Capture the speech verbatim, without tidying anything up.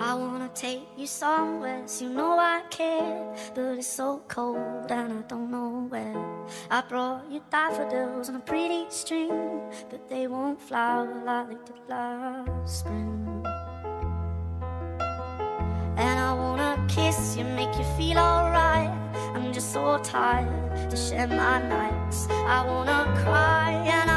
I wanna take you somewhere, so you know I care, but it's so cold and I don't know where. I brought you daffodils on a pretty string, but they won't flower like they did last spring. And I wanna kiss you, make you feel alright. I'm just so tired to share my nights. I wanna cry and